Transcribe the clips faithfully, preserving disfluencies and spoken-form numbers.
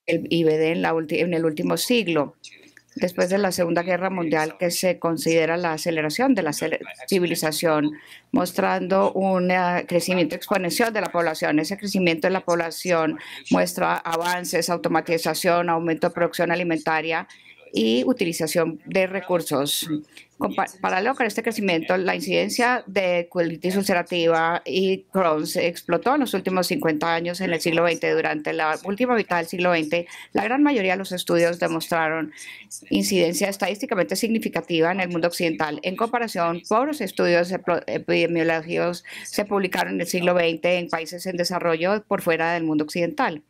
el I B D en, la en el último siglo, después de la Segunda Guerra Mundial, que se considera la aceleración de la civilización, mostrando un uh, crecimiento exponencial de la población. Ese crecimiento de la población muestra avances, automatización, aumento de producción alimentaria y utilización de recursos. Paralelo con este crecimiento, la incidencia de colitis ulcerativa y Crohn's explotó en los últimos cincuenta años en el siglo veinte. Durante la última mitad del siglo veinte, la gran mayoría de los estudios demostraron incidencia estadísticamente significativa en el mundo occidental. En comparación, pocos estudios epidemiológicos se publicaron en el siglo veinte en países en desarrollo por fuera del mundo occidental.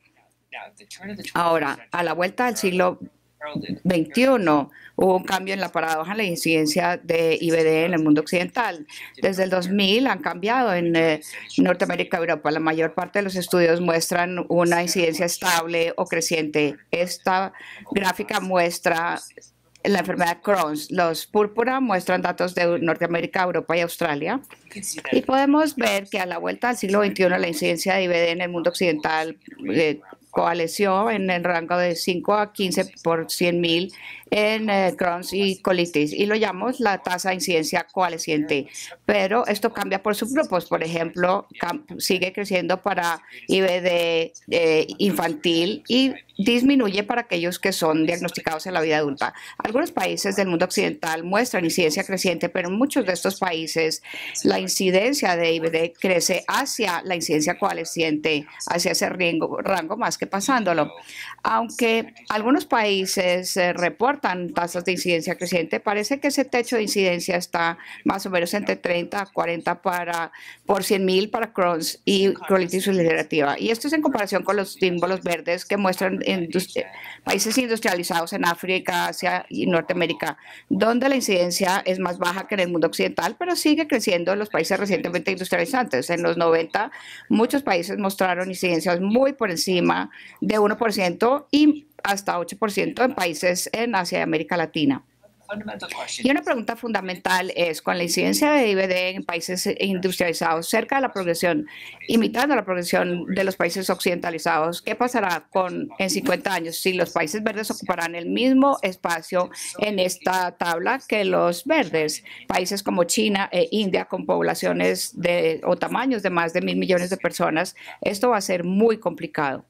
Ahora, a la vuelta del siglo veintiuno, hubo un cambio en la paradoja en la incidencia de I B D en el mundo occidental. Desde el dos mil han cambiado en eh, Norteamérica y Europa. La mayor parte de los estudios muestran una incidencia estable o creciente. Esta gráfica muestra la enfermedad Crohn's. Los púrpura muestran datos de Norteamérica, Europa y Australia. Y podemos ver que a la vuelta del siglo veintiuno la incidencia de I B D en el mundo occidental eh, coalesció en el rango de cinco a quince por cien mil en eh, Crohn's y colitis, y lo llamamos la tasa de incidencia coalesciente. Pero esto cambia por subgrupos. Por ejemplo, sigue creciendo para I B D eh, infantil y disminuye para aquellos que son diagnosticados en la vida adulta. Algunos países del mundo occidental muestran incidencia creciente, pero en muchos de estos países la incidencia de I B D crece hacia la incidencia coalesciente, hacia ese rango, rango más que pasándolo. Aunque algunos países eh, reportan tasas de incidencia creciente, parece que ese techo de incidencia está más o menos entre treinta a cuarenta para, por cien mil para Crohn's y colitis ulcerativa. Y esto es en comparación con los símbolos verdes que muestran industri países industrializados en África, Asia y Norteamérica, donde la incidencia es más baja que en el mundo occidental, pero sigue creciendo en los países recientemente industrializantes. En los noventa, muchos países mostraron incidencias muy por encima de uno por ciento y hasta ocho por ciento en países en Asia y América Latina. Y una pregunta fundamental es, con la incidencia de I B D en países industrializados cerca de la progresión, imitando la progresión de los países occidentalizados, ¿qué pasará con en cincuenta años si los países verdes ocuparán el mismo espacio en esta tabla que los verdes? Países como China e India con poblaciones de, o tamaños de más de mil millones de personas, esto va a ser muy complicado.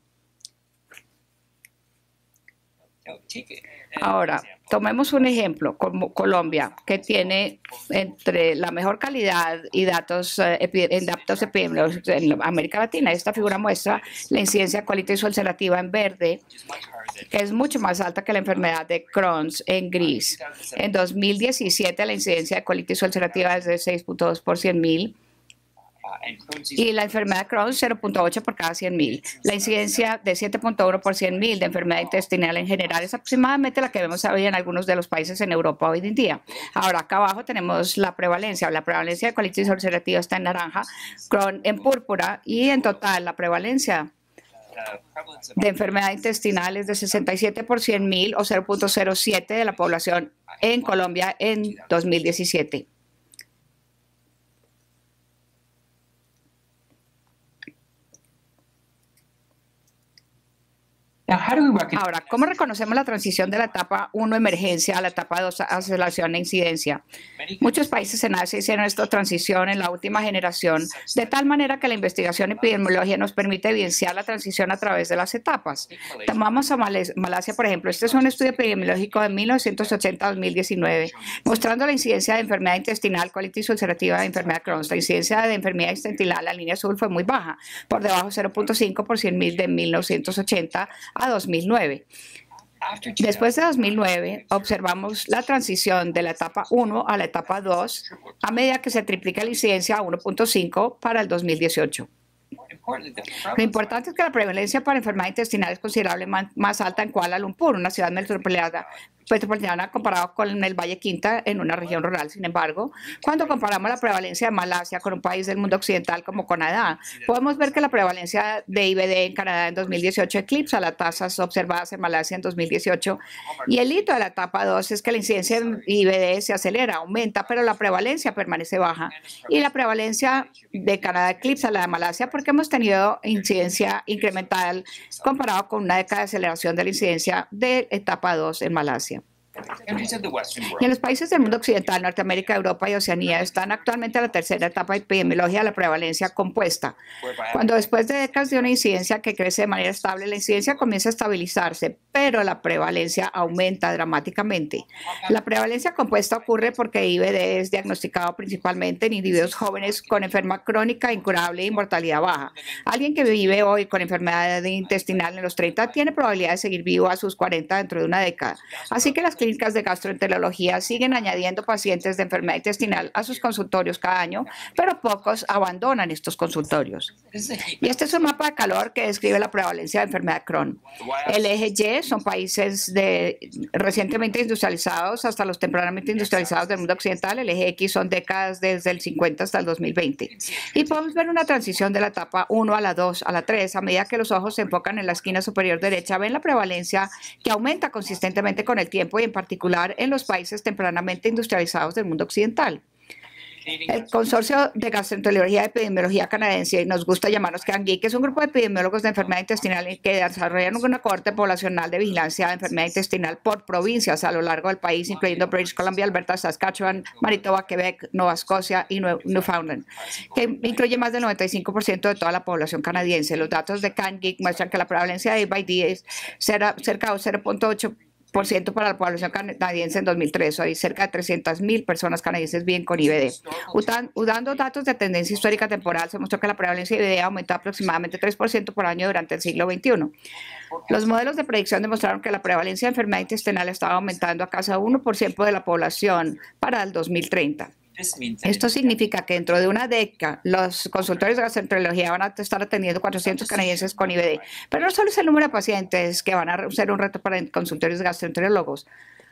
Ahora, tomemos un ejemplo como Colombia, que tiene entre la mejor calidad y datos eh, en datos epidemiológicos en América Latina. Esta figura muestra la incidencia de colitis ulcerativa en verde, que es mucho más alta que la enfermedad de Crohn's en gris. En dos mil diecisiete, la incidencia de colitis ulcerativa es de seis punto dos por cien mil. Y la enfermedad de Crohn cero punto ocho por cada cien mil. La incidencia de siete punto uno por cien mil de enfermedad intestinal en general es aproximadamente la que vemos hoy en algunos de los países en Europa hoy en día. Ahora, acá abajo tenemos la prevalencia. La prevalencia de colitis ulcerativa está en naranja, Crohn en púrpura, y en total la prevalencia de enfermedad intestinal es de sesenta y siete por cien mil o cero punto cero siete de la población en Colombia en dos mil diecisiete. Ahora, ¿cómo reconocemos la transición de la etapa uno emergencia a la etapa dos aceleración e incidencia? Muchos países en Asia hicieron esta transición en la última generación, de tal manera que la investigación epidemiológica nos permite evidenciar la transición a través de las etapas. Tomamos a Malasia, por ejemplo. Este es un estudio epidemiológico de mil novecientos ochenta a dos mil diecinueve, mostrando la incidencia de enfermedad intestinal, colitis ulcerativa y enfermedad Crohn. La incidencia de enfermedad intestinal, la línea azul, fue muy baja, por debajo de cero punto cinco por cien mil de mil novecientos ochenta a dos mil nueve. Después de dos mil nueve, observamos la transición de la etapa uno a la etapa dos a medida que se triplica la incidencia a uno punto cinco para el dos mil dieciocho. Lo importante es que la prevalencia para enfermedad intestinal es considerablemente más alta en Kuala Lumpur, una ciudad metropolitana metropolitana comparado con el Valle Quinta en una región rural. Sin embargo, cuando comparamos la prevalencia de Malasia con un país del mundo occidental como Canadá, podemos ver que la prevalencia de I B D en Canadá en dos mil dieciocho eclipsa las tasas observadas en Malasia en dos mil dieciocho, y el hito de la etapa dos es que la incidencia en I B D se acelera, aumenta, pero la prevalencia permanece baja, y la prevalencia de Canadá eclipsa la de Malasia porque hemos tenido incidencia incremental comparado con una década de aceleración de la incidencia de etapa dos en Malasia. Y en los países del mundo occidental, Norteamérica, Europa y Oceanía están actualmente en la tercera etapa epidemiológica de la prevalencia compuesta, cuando después de décadas de una incidencia que crece de manera estable, la incidencia comienza a estabilizarse, pero la prevalencia aumenta dramáticamente. La prevalencia compuesta ocurre porque I B D es diagnosticado principalmente en individuos jóvenes con enfermedad crónica, incurable y mortalidad baja. Alguien que vive hoy con enfermedad intestinal en los treinta tiene probabilidad de seguir vivo a sus cuarenta dentro de una década. Así que las clínicas de gastroenterología siguen añadiendo pacientes de enfermedad intestinal a sus consultorios cada año, pero pocos abandonan estos consultorios. Y este es un mapa de calor que describe la prevalencia de enfermedad de Crohn. El eje Y son países de, recientemente industrializados hasta los tempranamente industrializados del mundo occidental. El eje X son décadas desde el cincuenta hasta el dos mil veinte. Y podemos ver una transición de la etapa uno a la dos a la tres. A medida que los ojos se enfocan en la esquina superior derecha, ven la prevalencia que aumenta consistentemente con el tiempo y en particular en los países tempranamente industrializados del mundo occidental. El Consorcio de Gastroenterología y Epidemiología Canadiense, nos gusta llamarnos CANGIC, que es un grupo de epidemiólogos de enfermedad intestinal que desarrollan una cohorte poblacional de vigilancia de enfermedad intestinal por provincias a lo largo del país, incluyendo British Columbia, Alberta, Saskatchewan, Manitoba, Quebec, Nueva Escocia y Newfoundland, que incluye más del noventa y cinco por ciento de toda la población canadiense. Los datos de CANGIC muestran que la prevalencia de I B D es cerca de cero punto ocho por ciento para la población canadiense en dos mil tres. Hoy cerca de trescientas mil personas canadienses viven con I B D. Usando datos de tendencia histórica temporal, se mostró que la prevalencia de I B D aumentó aproximadamente tres por ciento por año durante el siglo veintiuno. Los modelos de predicción demostraron que la prevalencia de enfermedad intestinal estaba aumentando a casi uno por ciento de la población para el dos mil treinta. Esto significa que dentro de una década los consultorios de gastroenterología van a estar atendiendo cuatrocientos canadienses con I B D. Pero no solo es el número de pacientes que van a ser un reto para consultorios de gastroenterólogos.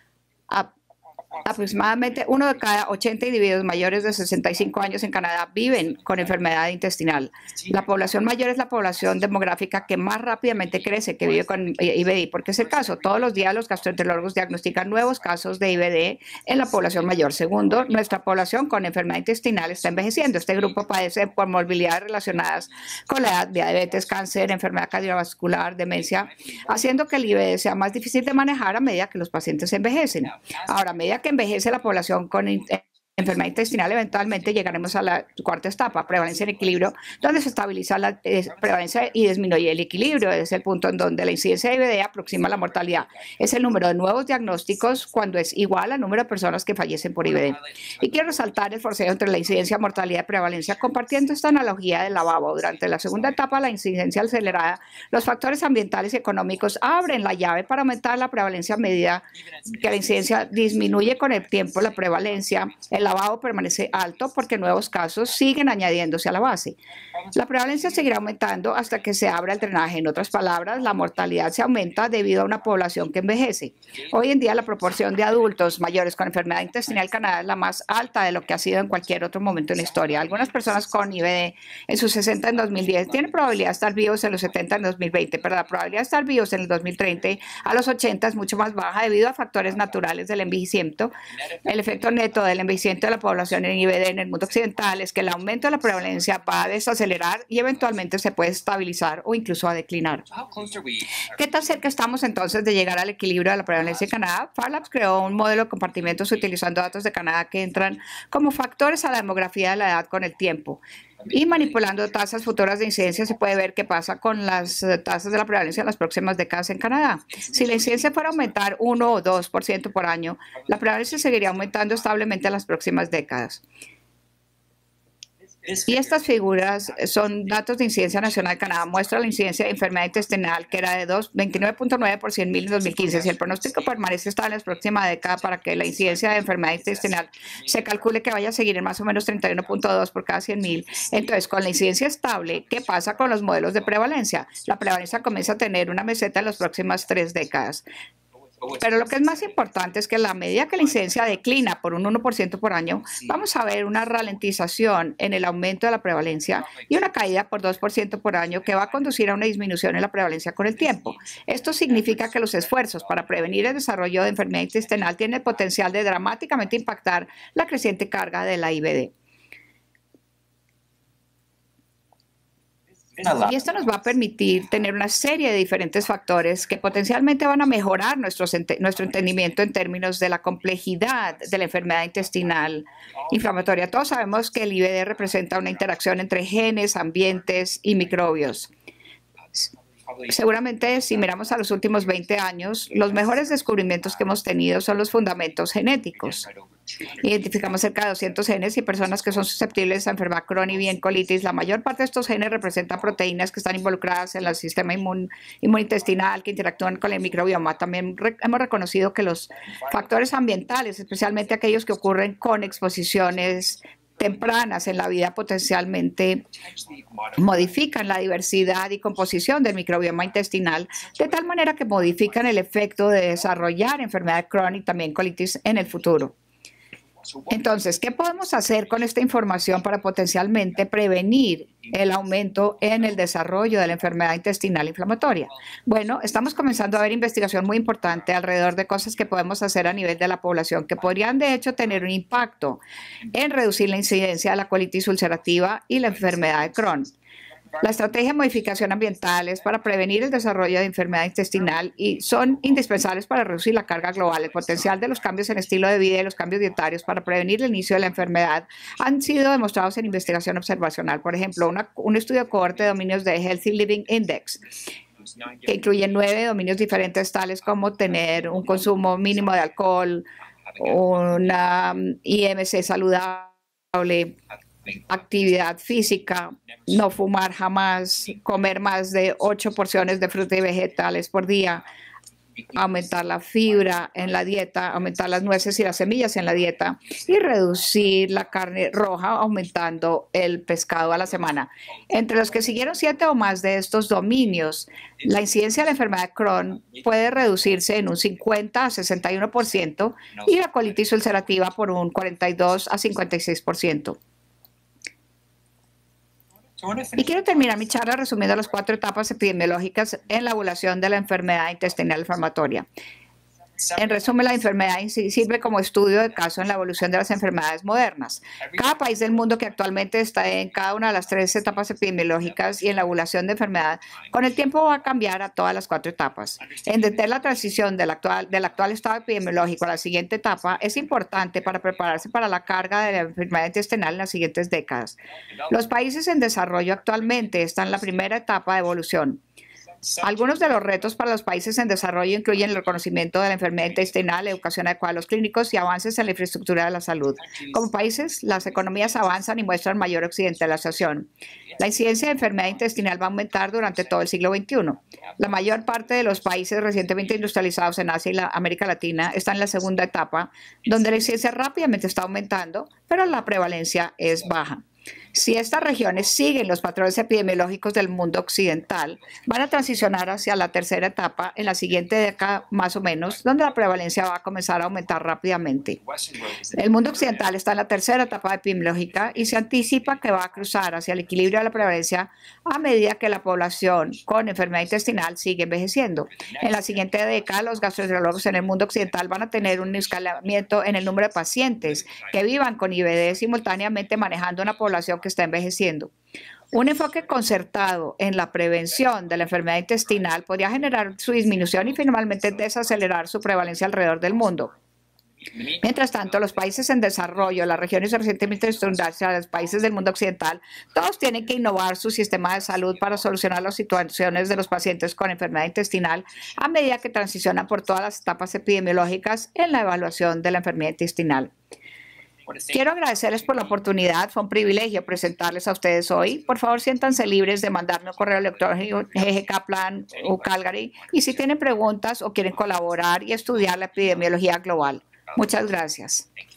A Aproximadamente uno de cada ochenta individuos mayores de sesenta y cinco años en Canadá viven con enfermedad intestinal. La población mayor es la población demográfica que más rápidamente crece, que vive con I B D, porque es el caso. Todos los días los gastroenterólogos diagnostican nuevos casos de I B D en la población mayor. Segundo, nuestra población con enfermedad intestinal está envejeciendo. Este grupo padece por morbilidades relacionadas con la edad, diabetes, cáncer, enfermedad cardiovascular, demencia, haciendo que el I B D sea más difícil de manejar a medida que los pacientes envejecen. Ahora, a medida que envejece la población con enfermedad intestinal, eventualmente llegaremos a la cuarta etapa, prevalencia en equilibrio, donde se estabiliza la eh, prevalencia y disminuye el equilibrio. Es el punto en donde la incidencia de I B D aproxima la mortalidad. Es el número de nuevos diagnósticos cuando es igual al número de personas que fallecen por I B D. Y quiero resaltar el forceo entre la incidencia, mortalidad y prevalencia, compartiendo esta analogía del lavabo. Durante la segunda etapa, la incidencia acelerada, los factores ambientales y económicos abren la llave para aumentar la prevalencia a medida que la incidencia disminuye con el tiempo. La prevalencia, el lavado permanece alto porque nuevos casos siguen añadiéndose a la base. La prevalencia seguirá aumentando hasta que se abra el drenaje. En otras palabras, la mortalidad se aumenta debido a una población que envejece. Hoy en día, la proporción de adultos mayores con enfermedad intestinal en Canadá es la más alta de lo que ha sido en cualquier otro momento en la historia. Algunas personas con I B D en sus sesenta en dos mil diez tienen probabilidad de estar vivos en los setenta en dos mil veinte, pero la probabilidad de estar vivos en el dos mil treinta a los ochenta es mucho más baja debido a factores naturales del envejecimiento. El efecto neto del envejecimiento de la población en I B D en el mundo occidental es que el aumento de la prevalencia va a desacelerar y eventualmente se puede estabilizar o incluso a declinar. ¿Qué tan cerca estamos entonces de llegar al equilibrio de la prevalencia en Canadá? Farlabs creó un modelo de compartimentos utilizando datos de Canadá que entran como factores a la demografía de la edad con el tiempo. Y manipulando tasas futuras de incidencia se puede ver qué pasa con las tasas de la prevalencia en las próximas décadas en Canadá. Si la incidencia fuera a aumentar uno o dos por ciento por año, la prevalencia seguiría aumentando establemente en las próximas décadas. Y estas figuras son datos de incidencia nacional de Canadá. Muestra la incidencia de enfermedad intestinal, que era de veintinueve punto nueve por cien mil en dos mil quince. Si el pronóstico permanece estable en la próxima década para que la incidencia de enfermedad intestinal se calcule que vaya a seguir en más o menos treinta y uno punto dos por cada cien mil, entonces con la incidencia estable, ¿qué pasa con los modelos de prevalencia? La prevalencia comienza a tener una meseta en las próximas tres décadas. Pero lo que es más importante es que a la medida que la incidencia declina por un uno por ciento por año, vamos a ver una ralentización en el aumento de la prevalencia y una caída por dos por ciento por año que va a conducir a una disminución en la prevalencia con el tiempo. Esto significa que los esfuerzos para prevenir el desarrollo de enfermedad intestinal tienen el potencial de dramáticamente impactar la creciente carga de la I B D. Y esto nos va a permitir tener una serie de diferentes factores que potencialmente van a mejorar nuestro, nuestro entendimiento en términos de la complejidad de la enfermedad intestinal inflamatoria. Todos sabemos que el I B D representa una interacción entre genes, ambientes y microbios. Seguramente, si miramos a los últimos veinte años, los mejores descubrimientos que hemos tenido son los fundamentos genéticos. Identificamos cerca de doscientos genes y personas que son susceptibles a enfermedad crónica y bien colitis. La mayor parte de estos genes representan proteínas que están involucradas en el sistema inmun, inmunintestinal, que interactúan con el microbioma. También re, hemos reconocido que los factores ambientales, especialmente aquellos que ocurren con exposiciones tempranas en la vida, potencialmente modifican la diversidad y composición del microbioma intestinal, de tal manera que modifican el efecto de desarrollar enfermedad crónica y también colitis en el futuro. Entonces, ¿qué podemos hacer con esta información para potencialmente prevenir el aumento en el desarrollo de la enfermedad intestinal inflamatoria? Bueno, estamos comenzando a ver investigación muy importante alrededor de cosas que podemos hacer a nivel de la población que podrían, de hecho, tener un impacto en reducir la incidencia de la colitis ulcerativa y la enfermedad de Crohn. La estrategia de modificación ambiental es para prevenir el desarrollo de enfermedad intestinal y son indispensables para reducir la carga global. El potencial de los cambios en estilo de vida y los cambios dietarios para prevenir el inicio de la enfermedad han sido demostrados en investigación observacional. Por ejemplo, una, un estudio de cohorte de dominios de Healthy Living Index, que incluye nueve dominios diferentes, tales como tener un consumo mínimo de alcohol, una I M C saludable, actividad física, no fumar jamás, comer más de ocho porciones de frutas y vegetales por día, aumentar la fibra en la dieta, aumentar las nueces y las semillas en la dieta y reducir la carne roja aumentando el pescado a la semana. Entre los que siguieron siete o más de estos dominios, la incidencia de la enfermedad de Crohn puede reducirse en un cincuenta a sesenta y uno por ciento y la colitis ulcerativa por un cuarenta y dos a cincuenta y seis por ciento. Y quiero terminar mi charla resumiendo las cuatro etapas epidemiológicas en la evaluación de la enfermedad intestinal inflamatoria. En resumen, la enfermedad sirve como estudio de caso en la evolución de las enfermedades modernas. Cada país del mundo que actualmente está en cada una de las tres etapas epidemiológicas y en la evaluación de enfermedad, con el tiempo va a cambiar a todas las cuatro etapas. Entender la transición del actual, del actual estado epidemiológico a la siguiente etapa es importante para prepararse para la carga de la enfermedad intestinal en las siguientes décadas. Los países en desarrollo actualmente están en la primera etapa de evolución. Algunos de los retos para los países en desarrollo incluyen el reconocimiento de la enfermedad intestinal, la educación adecuada a los clínicos y avances en la infraestructura de la salud. Como países, las economías avanzan y muestran mayor occidentalización. La incidencia de enfermedad intestinal va a aumentar durante todo el siglo veintiuno. La mayor parte de los países recientemente industrializados en Asia y la América Latina están en la segunda etapa, donde la incidencia rápidamente está aumentando, pero la prevalencia es baja. Si estas regiones siguen los patrones epidemiológicos del mundo occidental, van a transicionar hacia la tercera etapa en la siguiente década más o menos, donde la prevalencia va a comenzar a aumentar rápidamente. El mundo occidental está en la tercera etapa epidemiológica y se anticipa que va a cruzar hacia el equilibrio de la prevalencia a medida que la población con enfermedad intestinal sigue envejeciendo. En la siguiente década, los gastroenterólogos en el mundo occidental van a tener un escalamiento en el número de pacientes que vivan con I B D simultáneamente manejando una población que está envejeciendo. Un enfoque concertado en la prevención de la enfermedad intestinal podría generar su disminución y finalmente desacelerar su prevalencia alrededor del mundo. Mientras tanto, los países en desarrollo, las regiones recientemente industrializadas, los países del mundo occidental, todos tienen que innovar su sistema de salud para solucionar las situaciones de los pacientes con enfermedad intestinal a medida que transicionan por todas las etapas epidemiológicas en la evaluación de la enfermedad intestinal. Quiero agradecerles por la oportunidad. Fue un privilegio presentarles a ustedes hoy. Por favor, siéntanse libres de mandarme un correo electrónico G G Kaplan o Calgary. Y si tienen preguntas o quieren colaborar y estudiar la epidemiología global. Muchas gracias.